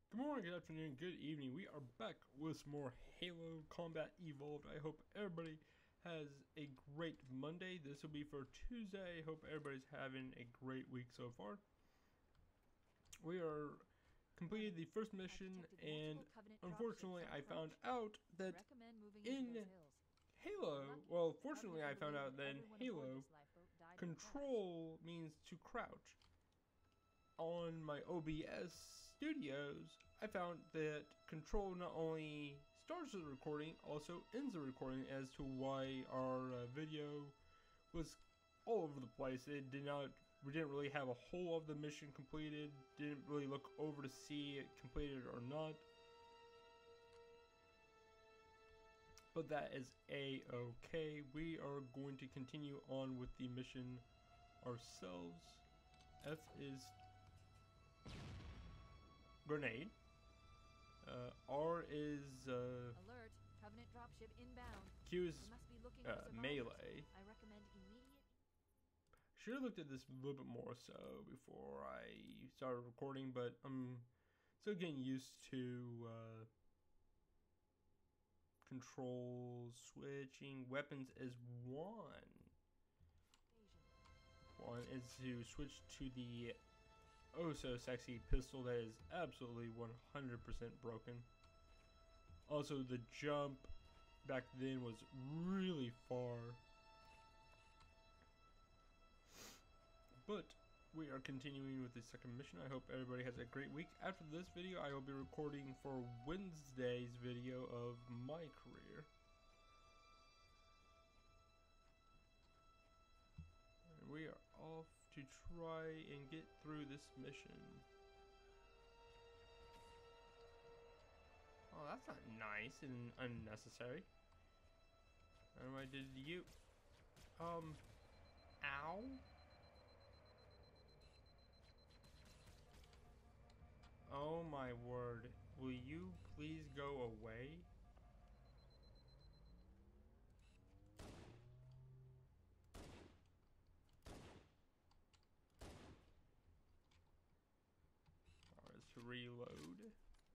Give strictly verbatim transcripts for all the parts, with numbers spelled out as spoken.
Good morning, good afternoon, good evening. We are back with some more Halo Combat Evolved. I hope everybody has a great Monday. This will be for Tuesday. I hope everybody's having a great week so far. We are completed the first mission, and unfortunately I found out that in Halo, well, fortunately I found out that in Halo, control means to crouch. On my O B S Studios, I found that control not only starts the recording, also ends the recording, as to why our uh, video was all over the place. It did not, we didn't really have a whole of the mission completed, didn't really look over to see it completed or not. But that is a-okay. We are going to continue on with the mission ourselves. F is grenade. Uh, R is uh, alert. Covenant dropship inbound. Q is must be looking uh, for melee. I recommend immediate. Should have looked at this a little bit more so before I started recording, but I'm still getting used to uh, control switching. Weapons is one. One is to switch to the oh so sexy pistol that is absolutely one hundred percent broken. Also, the jump back then was really far. But we are continuing with the second mission. I hope everybody has a great week. After this video, I will be recording for Wednesday's video of my career. And we are off to try and get through this mission. Oh, that's not nice and unnecessary. And what I did to you? Um, ow? Oh my word. Will you please go away? Or is to reload.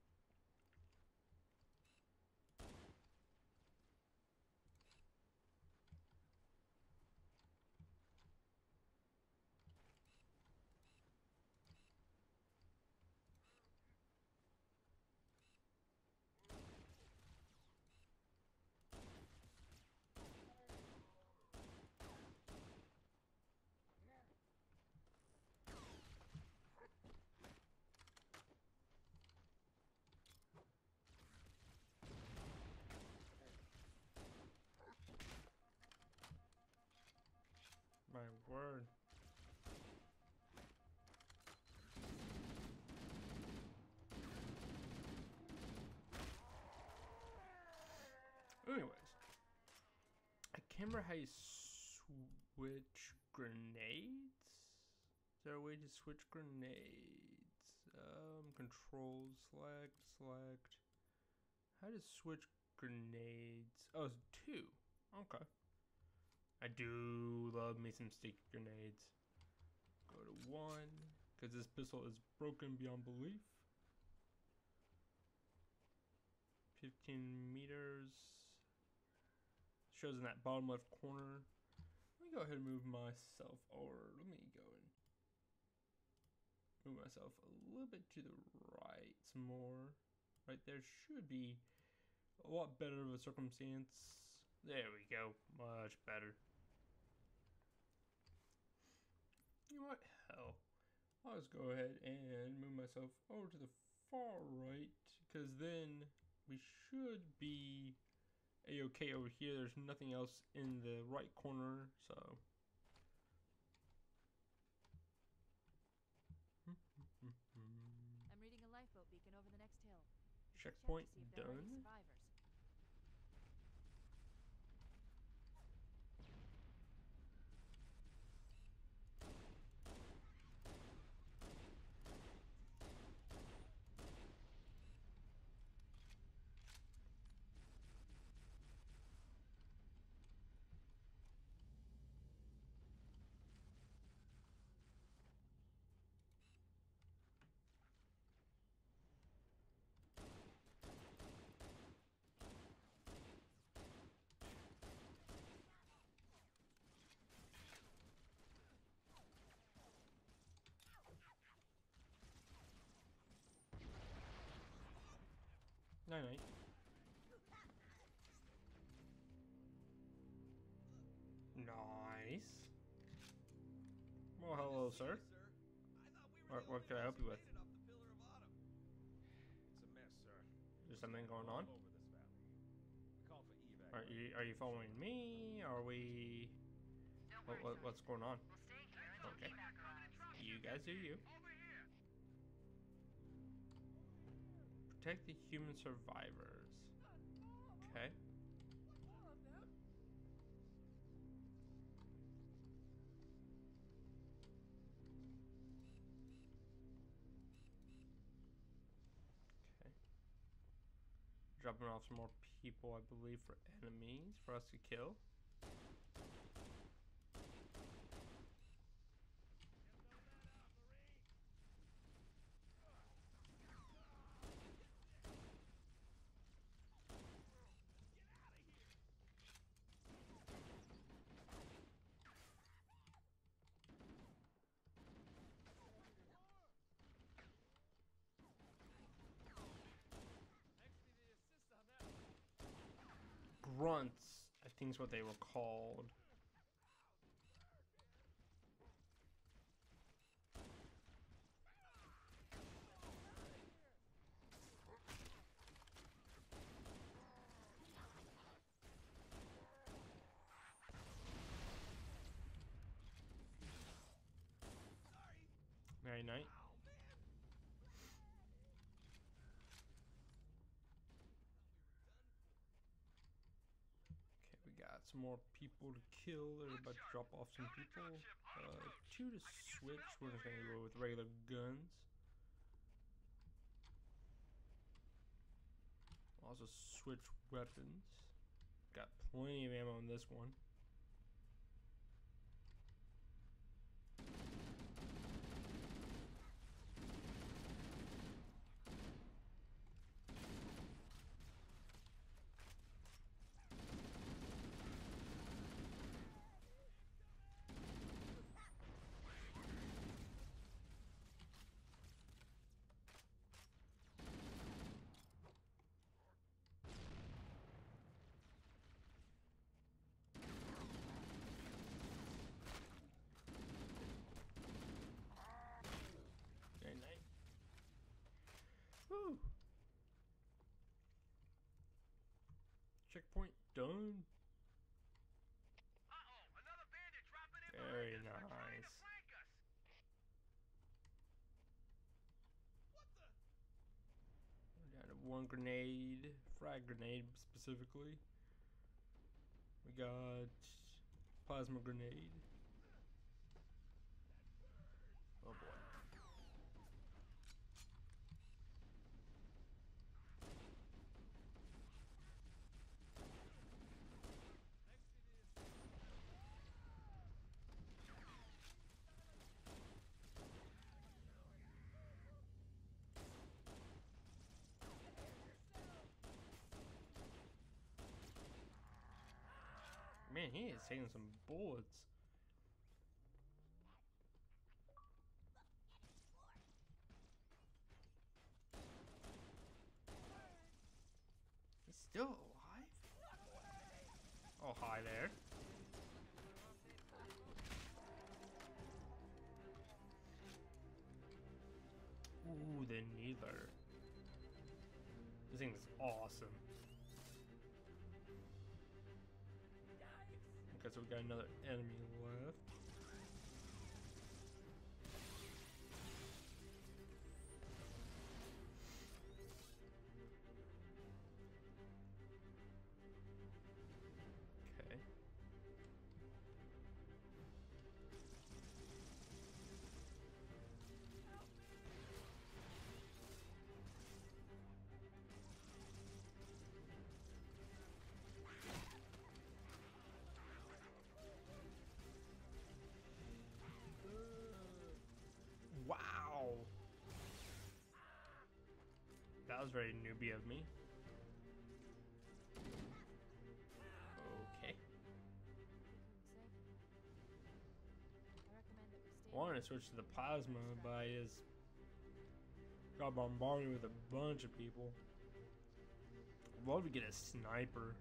My word. Anyways, I can't remember how you switch grenades. Is there a way to switch grenades? Um, control, select, select. How to switch grenades? Oh, it's two. Okay. I do love me some sticky grenades. Go to one, because this pistol is broken beyond belief. fifteen meters. Shows in that bottom left corner. Let me go ahead and move myself over. Let me go and move myself a little bit to the right some more. Right there should be a lot better of a circumstance. There we go. Much better. You know what? Hell. I'll just go ahead and move myself over to the far right, because then we should be a-okay over here. There's nothing else in the right corner, so. I'm reading a lifeboat beacon over the next hill. Checkpoint check to see if there are any done. survivors. Night night. Nice. Well, hello, sir. What, what can I help you with? Is there something going on? Are you are you following me? Are we? What, what what's going on? Okay. You guys do you. Protect the human survivors. Okay. Okay. Dropping off some more people, I believe, for enemies for us to kill. Grunts, I think is what they were called. Night night. Okay, we got some more people to kill. They're about to drop off some people. Uh, two to switch. We're just gonna go with regular guns. Also switch weapons. Got plenty of ammo in this one. Very nice. Woo. Checkpoint done. Very nice. We're down to one grenade, frag grenade specifically. We got plasma grenade. Oh boy. Man, he is taking some bullets. He's still alive? Oh, hi there. Ooh, the needler. This thing is awesome. Okay, so we got another enemy left. Okay. Wow. That was very newbie of me. Okay. I wanted to switch to the plasma, but I just got bombarded with a bunch of people. Why would we get a sniper?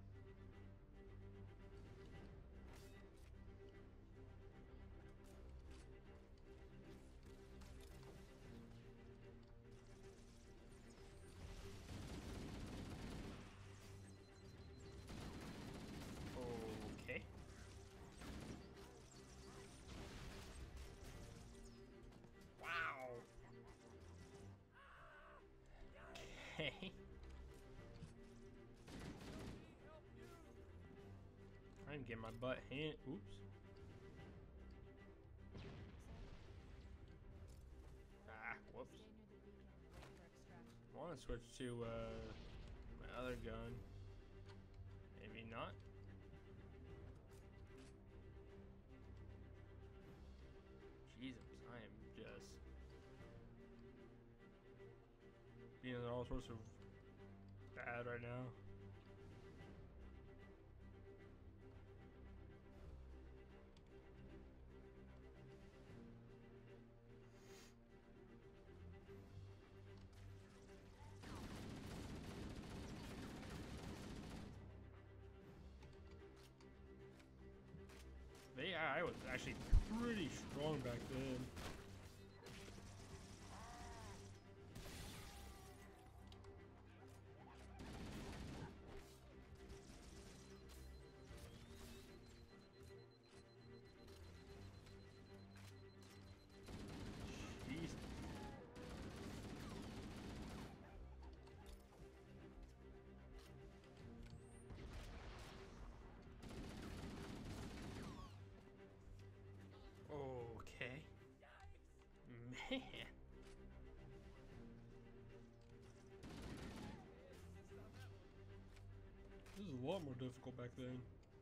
Okay. Wow. Okay. I didn't get my butt hand. Oops. Ah, whoops. I want to switch to uh, my other gun. Maybe not. Jesus, I am just feeling all sorts of bad right now. But yeah, I was actually pretty strong back then. Jeez. Okay. Man. This is a lot more difficult back then.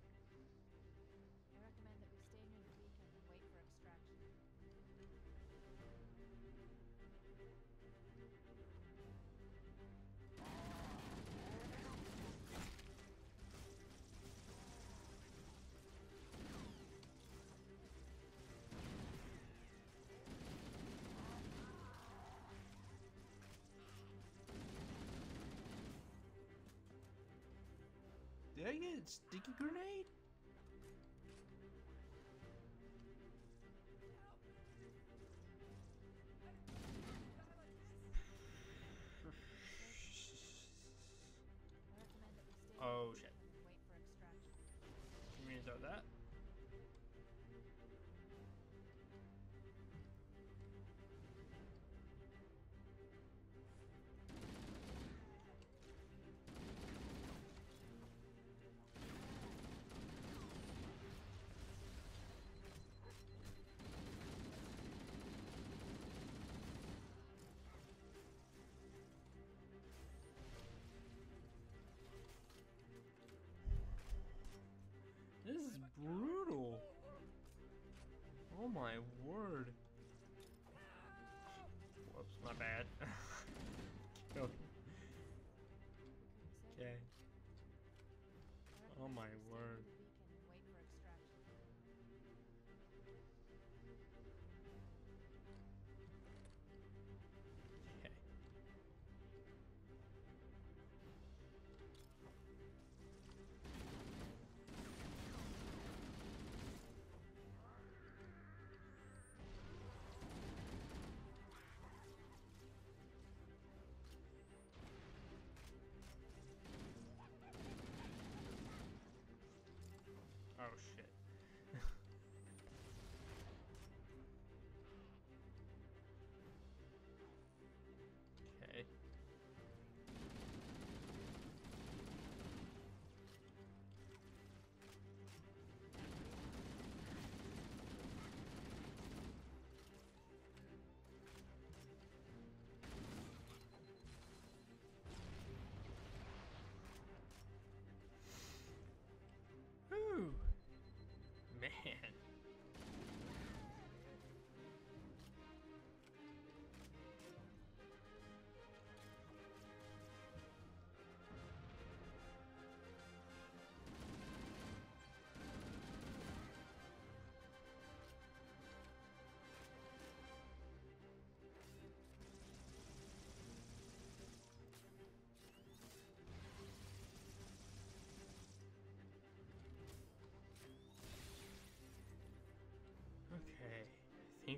I recommend that we stay near the beacon and wait for extraction. Did I get a sticky grenade? I recommend that we stay near Oh the shit. beacon and wait for extraction. You mean about that?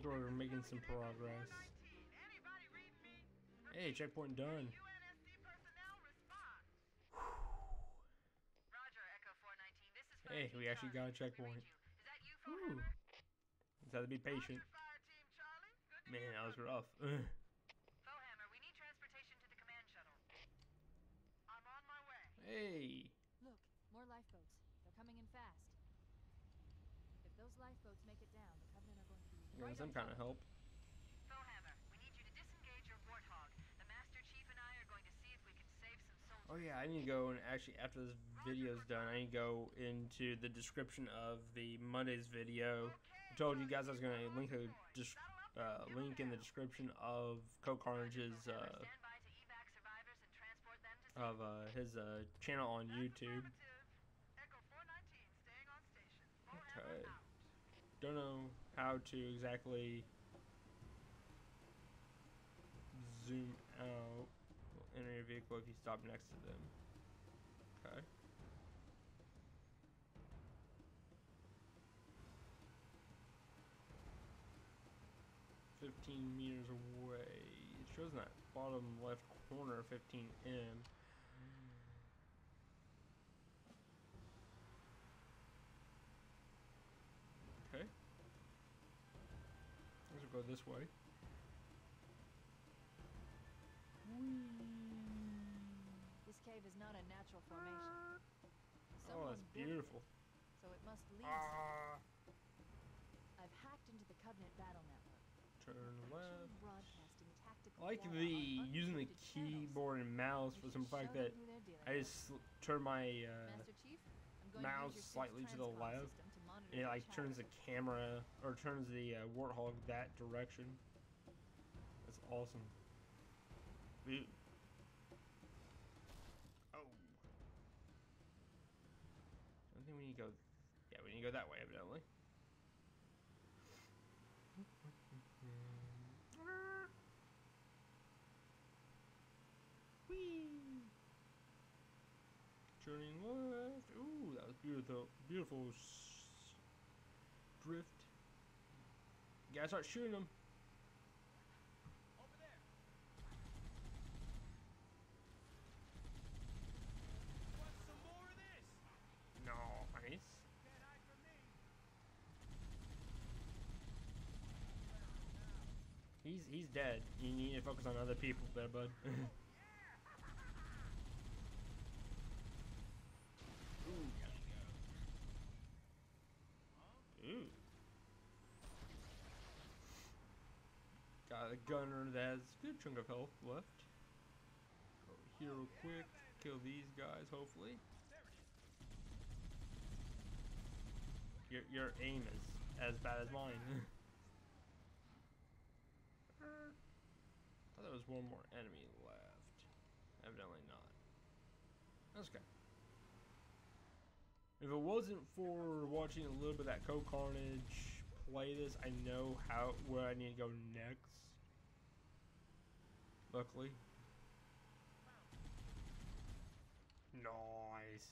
think we're making some progress. Hey, checkpoint done. Hey, we actually got a checkpoint. Woo. Just have to be patient. Man, that was rough. Hey. Look, more lifeboats. They're coming in fast. If those lifeboats make it down, the Covenant are going to be Getting right some on kind of top. help. Foehammer, we need you to disengage your warthog. The Master Chief and I are going to see if we can save some soldiers. Oh yeah, I need to go and actually after this video's done, I need to go into the description of the Monday's video. I told you guys I was gonna link a uh, link in the description of KayFray's uh, of uh, his uh, channel on YouTube. Okay. Don't know how to exactly zoom out. Enter your vehicle if you stop next to them. Okay. fifteen meters away. It shows in that bottom left corner, fifteen M. Okay. Let's go this way. This cave is not a natural formation. Oh, Someone that's built it, beautiful. so it must lead Ah. somewhere. I've hacked into the Covenant battle network. Turn Actually left. broadcasting tactical I like data the on using the unencrypted channels. keyboard and mouse We for should some fact show them that who they're dealing I with. just turn my uh, Master Chief, I'm going mouse to use your slightly ship's to the transcom left, system to monitor and it their like turns the chatter. camera or turns the uh, warthog that direction. That's awesome. Ooh. Oh. I think we need to go. Yeah, we need to go that way, evidently. Whee! Turning left. Ooh, that was beautiful. Beautiful s drift. You gotta start shooting them. Over there. Want some more of this? Nice. Can't hide from me. He's he's dead. You need to focus on other people there, bud. Ooh. Ooh. Got a gunner that has a good chunk of health left. Go here real quick. Kill these guys, hopefully. Your your aim is as bad as mine. I thought there was one more enemy left. Evidently not. That's okay. If it wasn't for watching a little bit of that KayFray play this, I know how where I need to go next. Luckily. Nice.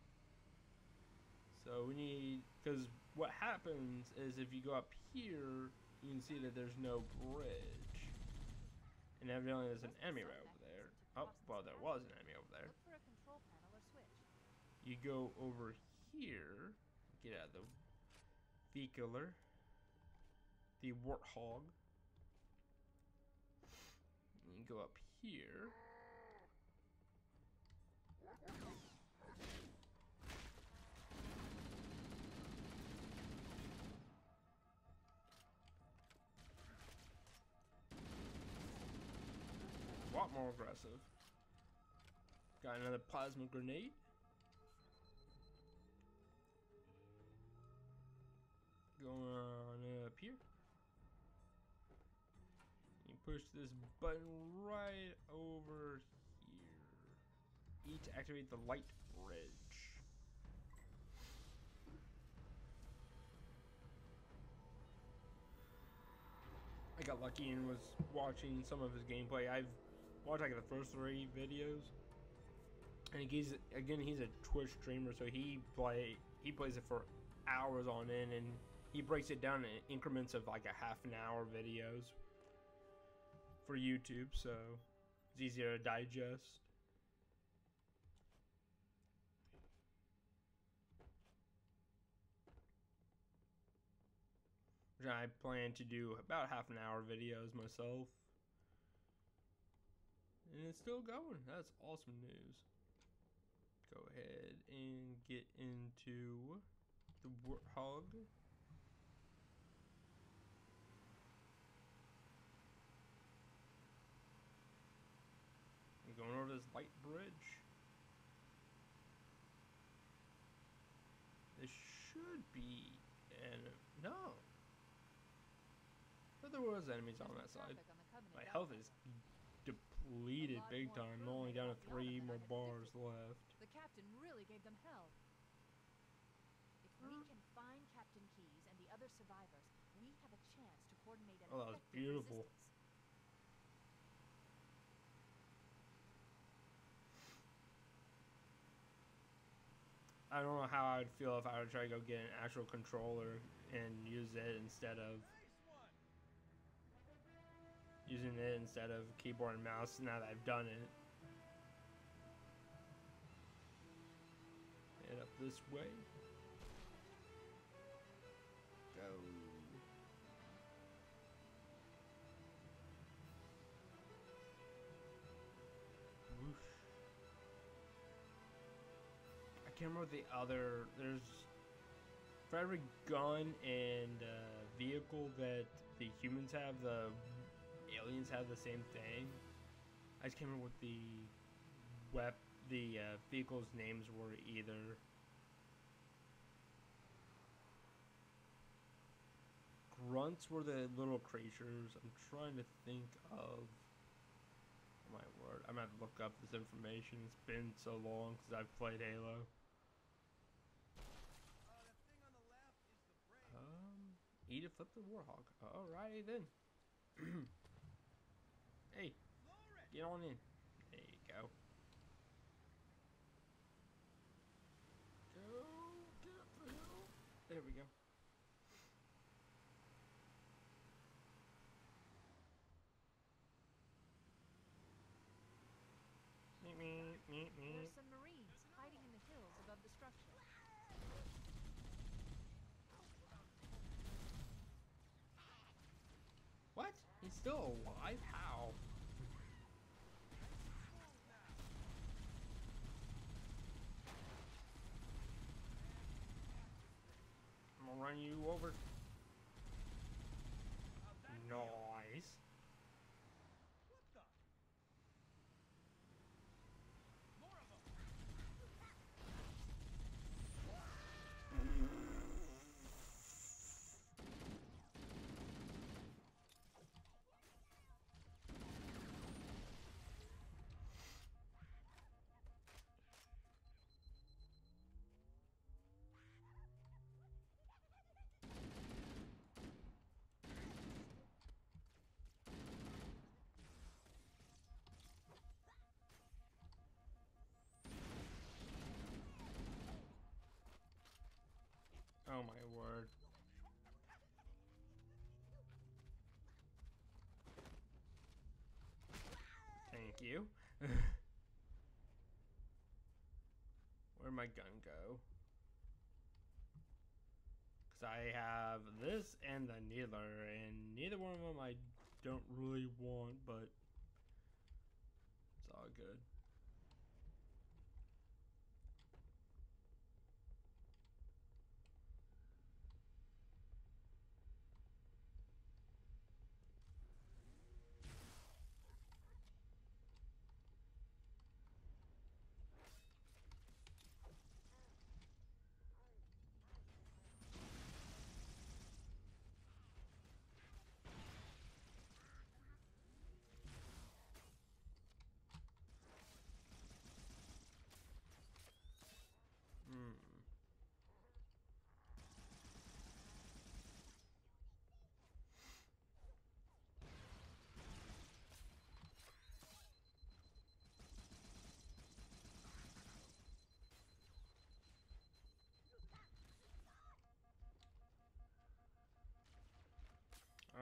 So we need, because what happens is if you go up here, you can see that there's no bridge. And evidently there's an enemy right over there. Oh, well, there was an enemy over there. Look for a control panel or switch. You go over here, get out of the vehicular, the warthog. You go up here. A lot more aggressive. Got another plasma grenade. Going on up here. You push this button right over here. E to activate the light bridge. I got lucky and was watching some of his gameplay. I've watched like the first three videos. And he's again he's a Twitch streamer, so he play he plays it for hours on end, and he breaks it down in increments of like a half an hour videos for YouTube, so it's easier to digest. I plan to do about half an hour videos myself. And it's still going. That's awesome news. Go ahead and get into the Warthog. I'm going over this light bridge. This should be an no. But there was enemies on that side. My health is depleted big time. I'm only down to three more bars left. The captain really gave them hell. If we can find Captain Keyes and the other survivors, we have a chance to coordinate an Oh, that was effective beautiful. resistance. I don't know how I'd feel if I would try to go get an actual controller and use it instead of using it instead of keyboard and mouse now that I've done it. Head up this way. Go. Whoosh. I can't remember the other. There's for every gun and uh, vehicle that the humans have, the aliens have the same thing. I just can't remember what the wep the uh, vehicles' names were either. Grunts were the little creatures. I'm trying to think of. Oh my word! I'm gonna have to look up this information. It's been so long since I've played Halo. Um, eat it, flip the Warthog. Alrighty then. Hey, get on in. There you go. Go, get up the hill. There we go. Meep, meep, meep, There are meep. some Marines hiding in the hills above the structure. What? He's still alive? How? I'm gonna run you over. Nice. What the? More of them. Oh my word. Thank you. Where'd my gun go? Because I have this and the needler, and neither one of them I don't really want, but it's all good.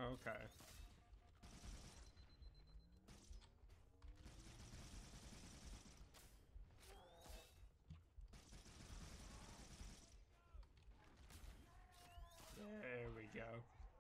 Okay. There we go.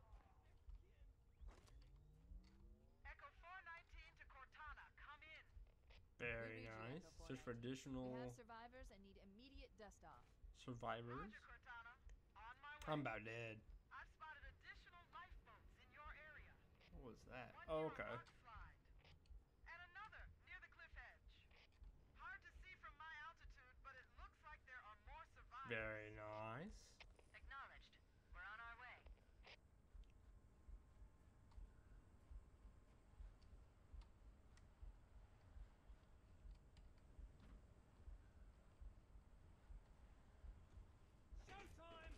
Echo four nineteen to Cortana. Come in. Very We read you, nice. Echo Search for We additional have survivors and need immediate dust off. survivors. Roger, Cortana. On my way. I'm about dead. I've spotted additional lifeboats in your area. What was that? One Oh, near okay. a rock slide. And another near the cliff edge. Hard to see from my altitude, but it looks like there are more survivors. Very nice. Acknowledged. We're on our way. Showtime!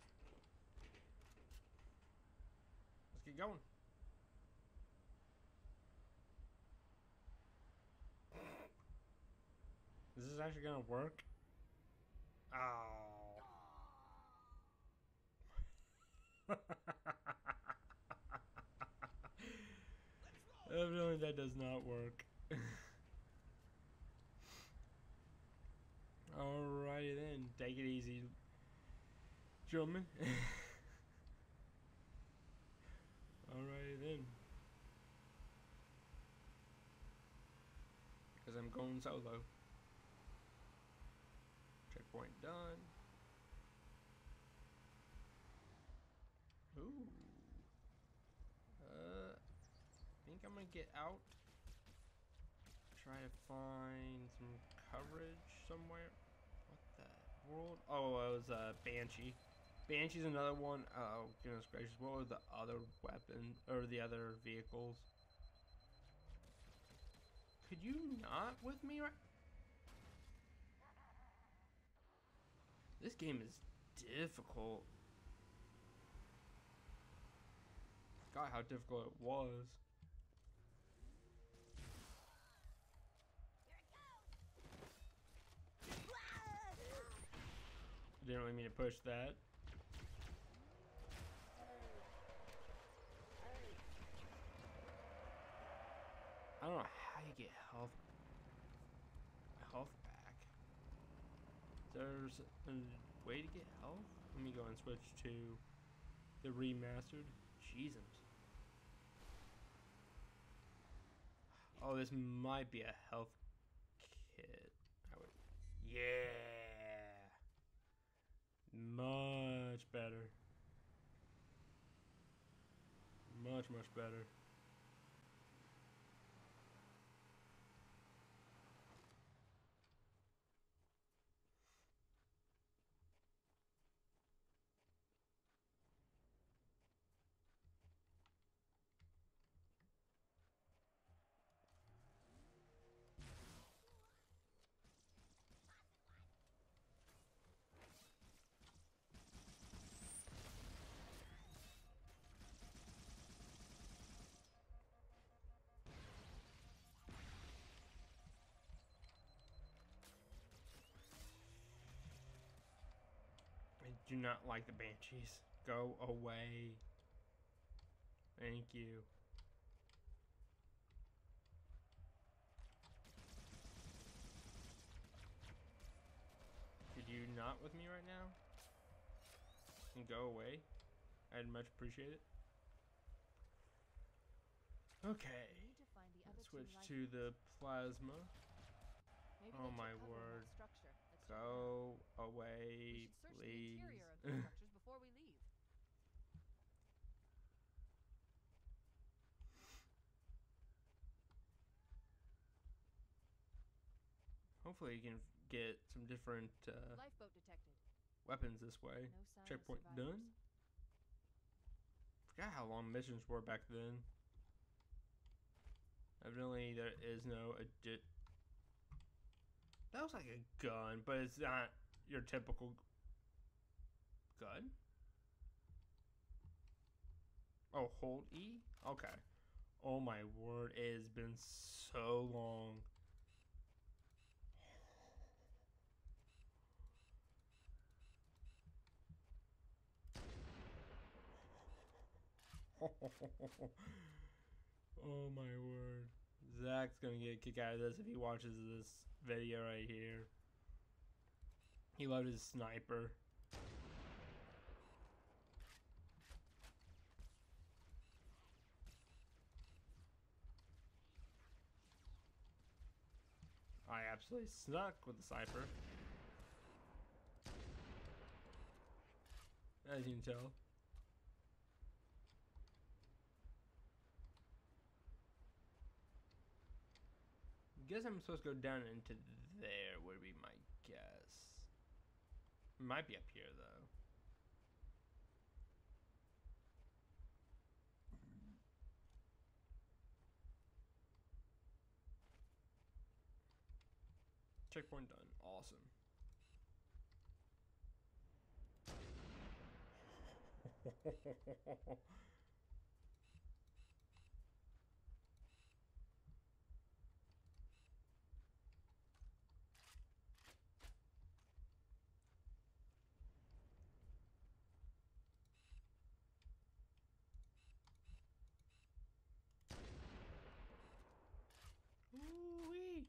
Let's get going. Is this actually gonna work? Oh. Evidently that does not work. Alrighty then, take it easy, gentlemen. Alrighty then. Because I'm going solo. Checkpoint done. Ooh. Uh, I think I'm gonna get out. Try to find some coverage somewhere. What the world? Oh, it was a uh, Banshee. Banshee's another one. Oh goodness gracious! What were the other weapons or the other vehicles? Could you not with me right? This game is difficult. God, how difficult it was. Didn't really mean to push that. I don't know how you get health health back. There's a way to get health? Let me go and switch to the remastered. Jesus. Oh, this might be a health kit. I would, yeah. Much better. Much, much better. I do not like the Banshees. Go away. Thank you. Could you not with me right now? And go away? I'd much appreciate it. Okay. We need to find the other Let's two switch life to the plasma. Maybe Oh they my took cover in that word. structure. Let's check it out. Go away, We should search the please. interior of these structures before we leave. Hopefully you can get some different uh, Lifeboat detected. weapons this way. No sign Checkpoint of survivors. done. Forgot how long missions were back then. Evidently there is no addi- That was like a gun, but it's not your typical gun. Oh, hold E? Okay. Oh my word, it has been so long. Oh my word. Zach's gonna get a kick out of this if he watches this video right here. He loved his sniper. I absolutely snuck with the sniper. As you can tell. Guess I'm supposed to go down into there would be my guess. Might be up here though. Checkpoint done. Awesome. Ooh-wee.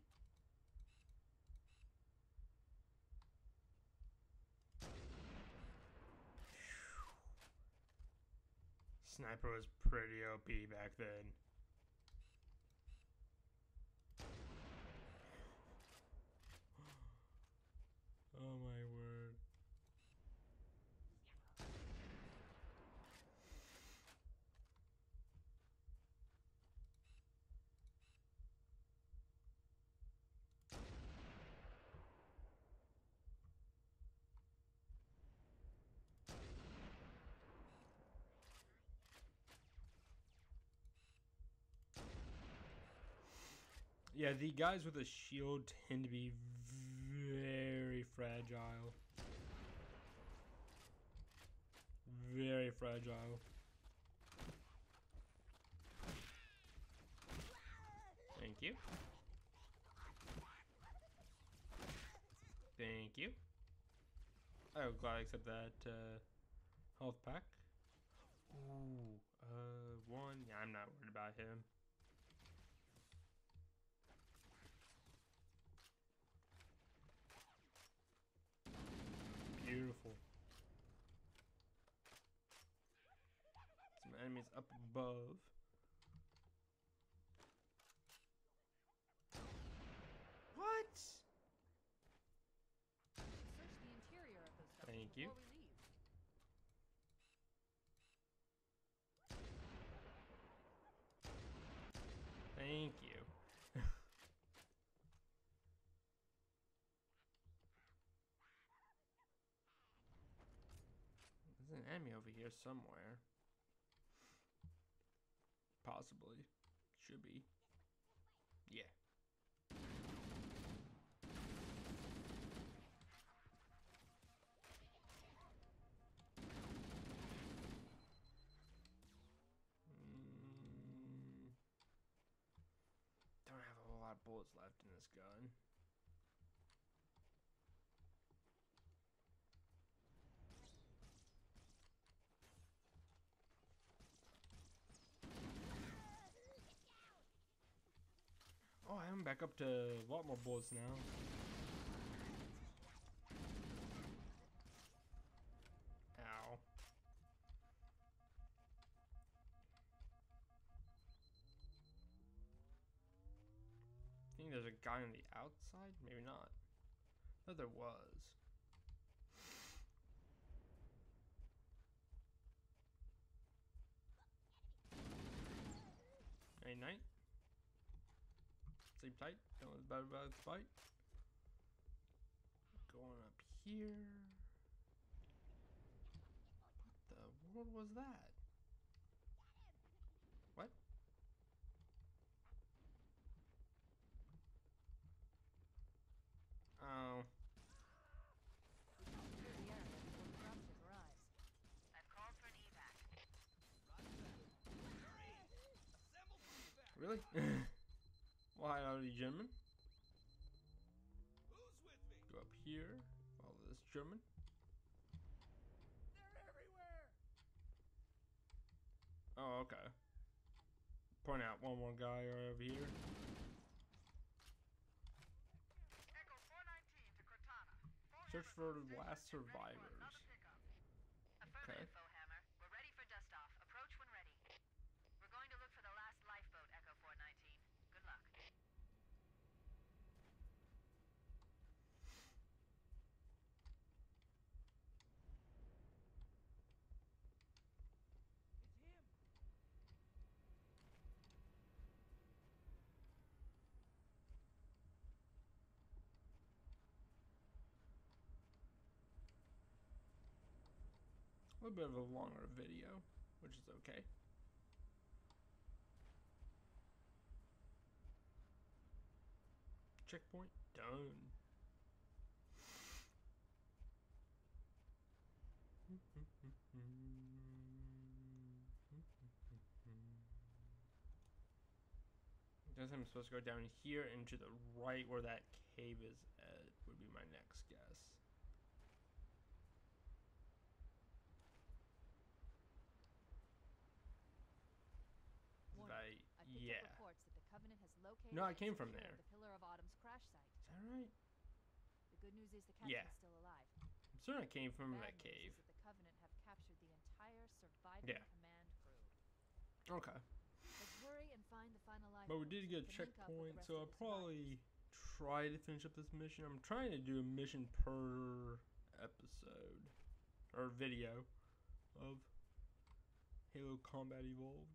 Sniper was pretty O P back then. Oh my word. Yeah, the guys with a shield tend to be very fragile. Very fragile. Thank you. Thank you. Oh, glad I accept that uh, health pack. Ooh, uh, one. Yeah, I'm not worried about him. Beautiful. Some enemies up above. What? Search the interior of those structures Thank you. before we leave. Thank you. There's an enemy over here somewhere. Possibly. Should be. Yeah. Mm, don't have a whole lot of bullets left in this gun. Oh, I'm back up to a lot more bullets now. Ow. I think there's a guy on the outside? Maybe not. I thought there was. Hey, night. Sleep tight. Don't let the bad bugs bite. Going up here. What the world was that? What? Oh. Clear the area before the dropship arrives. I've called for an evac. Really? Well, hi, howdy, gentlemen. Who's with me? Go up here. Follow this German. They're everywhere. Oh, okay. Point out one more guy right over here. Echo four nineteen to Cortana. Full Search hammer for phone the last station and ready for survivors. another pickup. Okay. Affirmative, Fohammer. We're ready for dust off. Approach when ready. We're going to look for the last lifeboat, Echo four nineteen. Good luck. It's him. A little bit of a longer video, which is okay. Checkpoint done. Guess I'm supposed to go down here and to the right where that cave is at would be my next guess. Warning. I, I've picked yeah. up reports that the Covenant has located No, I and came from secured there. the Pillar of Autumn's crash site. Is that right? The good news is the captain's Yeah. still alive. I'm certain I came from the that bad news cave. is that the Covenant have captured the entire surviving Yeah. command crew. Okay. Let's worry and find the final life. But we did get a checkpoint, so I'll probably try to finish up this mission. I'm trying to do a mission per episode or video of Halo Combat Evolved.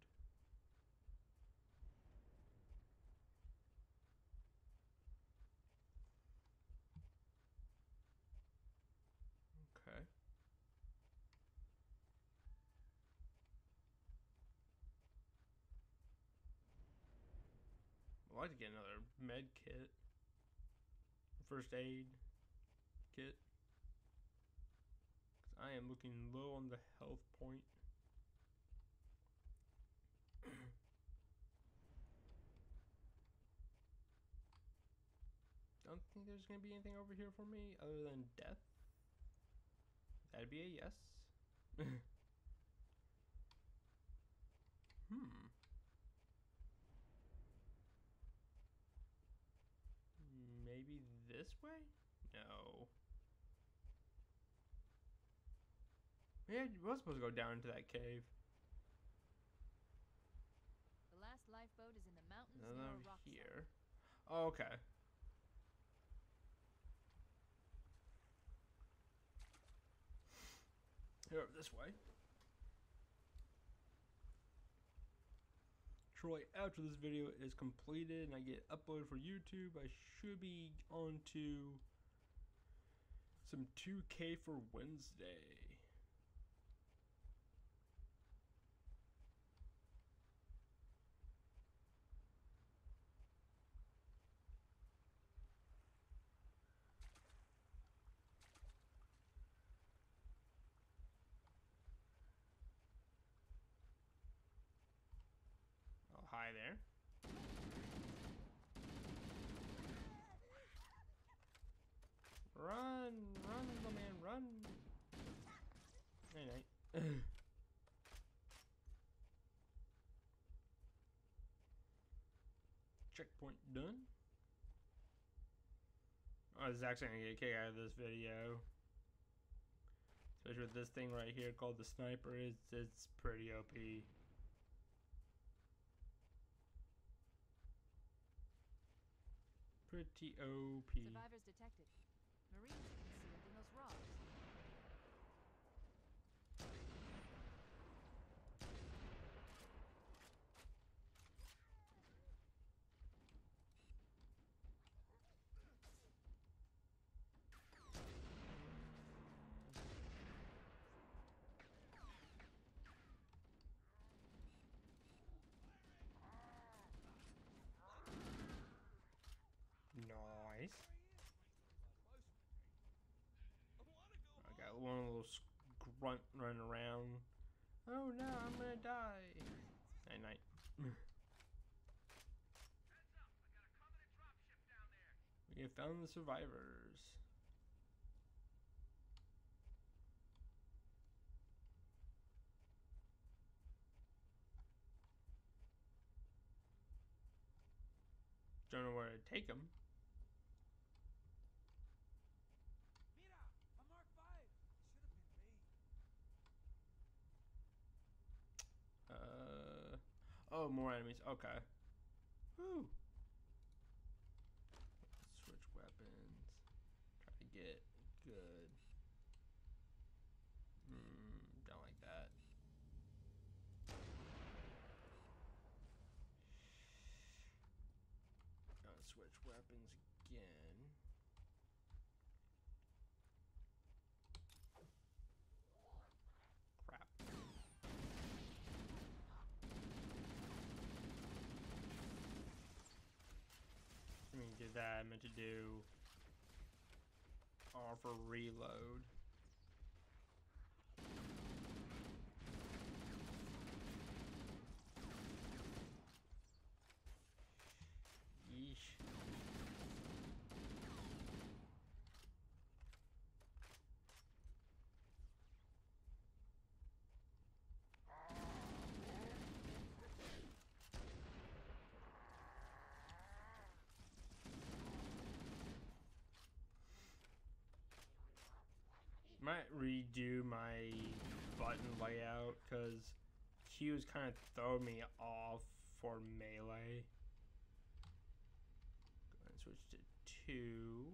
Okay. I'd like to get another med kit. First aid kit. 'Cause I am looking low on the health point. Don't think there's gonna be anything over here for me other than death. That'd be a yes. Hmm. Maybe this way? No. Yeah, you was supposed to go down into that cave. The last lifeboat is in the mountains None near a over rock site. here. Oh, okay. Here, over this way. Shortly after this video is completed and I get uploaded for YouTube, I should be on to some two K for Wednesday. Oh, hi there. Run, run, little man, run. Night night. Checkpoint done. Oh, Zach's gonna get a kick out of this video. Especially with this thing right here called the sniper. It's, it's pretty O P. Pretty O P. Survivors detected. Marines concealed in those rocks. Nice. I wanna go I got one little grunt running around. Oh no, I'm gonna die. Night night. Heads up, I got a Covenant dropship down there. We have found the survivors. take them. Mira, a Mark five. Should have been me. Uh, oh, more enemies. Okay. Whew. Switch weapons. Try to get good. Hmm, don't like that. Gonna switch weapons again. Crap. I mean, did that. I meant to do R for reload. Yeesh. Might redo my button layout because Q's kind of throw me off for melee. Go ahead and switch to two.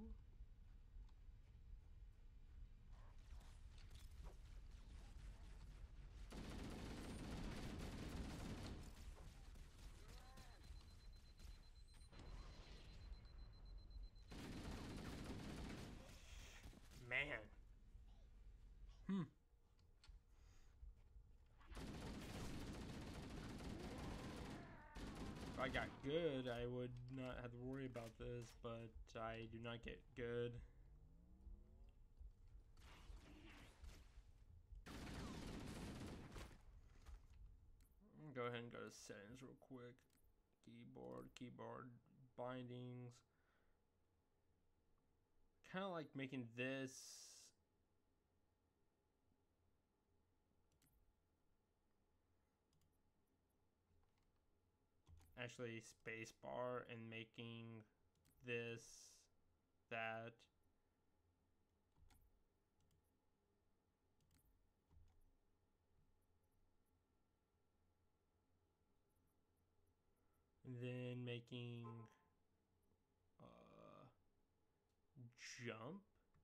Man. Hmm. If I got good, I would not have to worry about this, but I do not get good. Go ahead and go to settings real quick. Keyboard, keyboard bindings. Kind of like making this actually spacebar and making this that. And then making uh, jump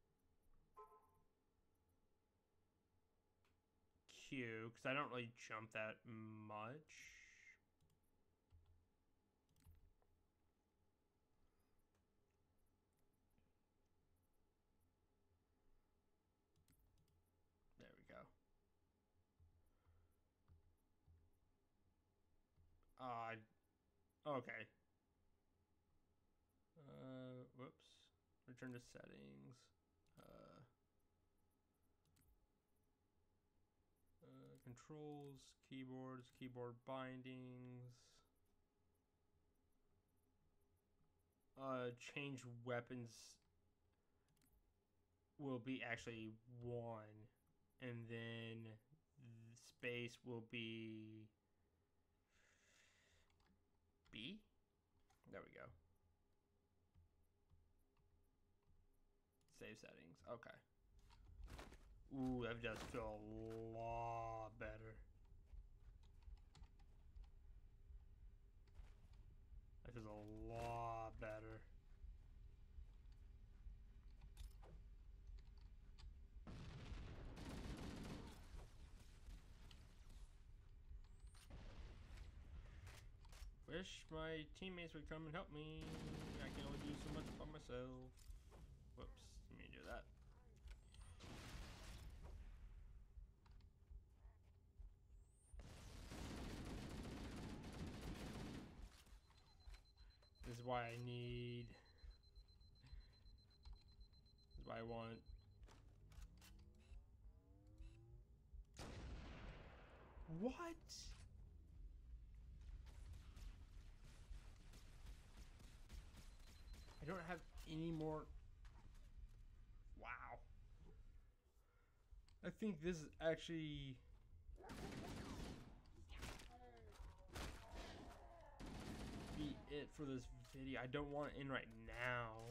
Q, because I don't really jump that much. There we go. Uh, okay. Uh, whoops. Return to settings. Uh, uh, controls, keyboards, keyboard bindings. Uh, change weapons will be actually one, and then space will be B. There we go. Save settings. Okay. Ooh, that does feel a lot better. That feels a lot better. Wish my teammates would come and help me. I can only do so much by myself. Whoops, let me do that. This is why I need. This is why I want. What? I don't have any more. Wow. I think this is actually. Be it for this video. I don't want it in right now.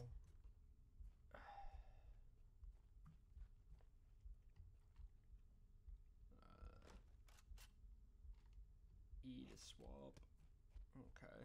Uh, E to swap. Okay.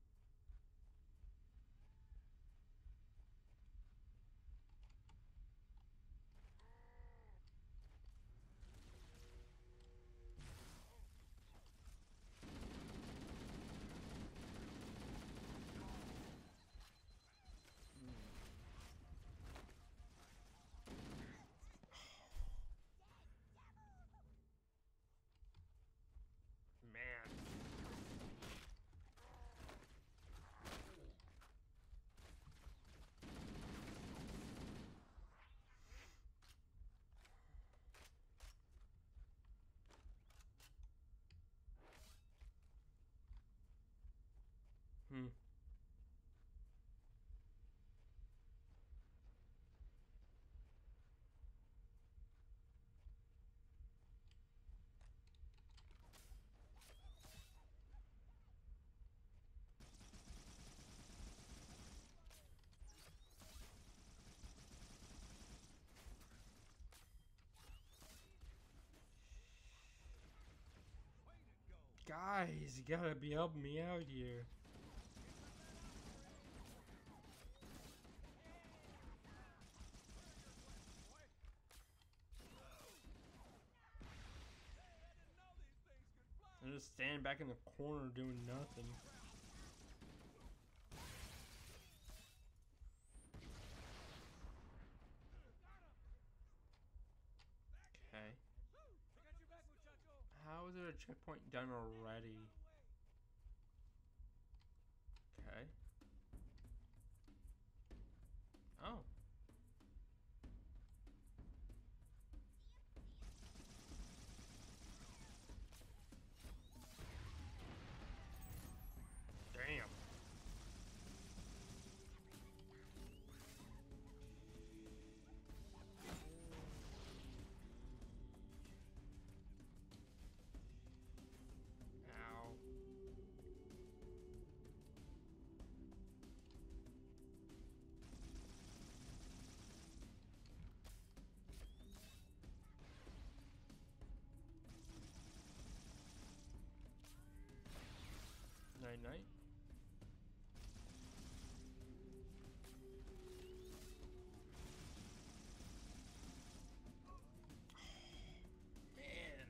Man. Hmm. Guys, you gotta be helping me out here. I'm just standing back in the corner doing nothing. Okay. How is there a checkpoint done already? Okay. Oh. Damn. Ow. Night night. Man.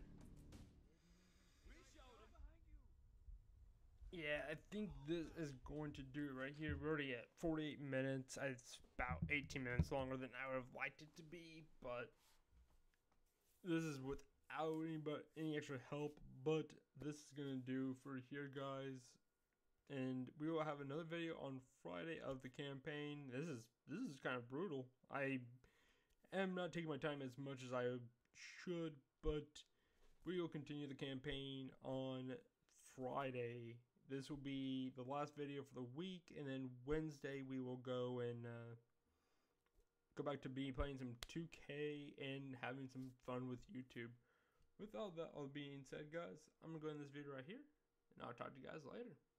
Yeah, I think this is going to do it right here. We're already at forty-eight minutes. It's about eighteen minutes longer than I would have liked it to be, but this is without any but any extra help. But this is gonna do for here, guys. And we will have another video on Friday of the campaign. This is this is kind of brutal. I am not taking my time as much as I should, but we will continue the campaign on Friday. This will be the last video for the week, and then Wednesday we will go and uh, go back to be playing some two K and having some fun with YouTube. With all that all being said, guys, I'm gonna go end this video right here, and I'll talk to you guys later.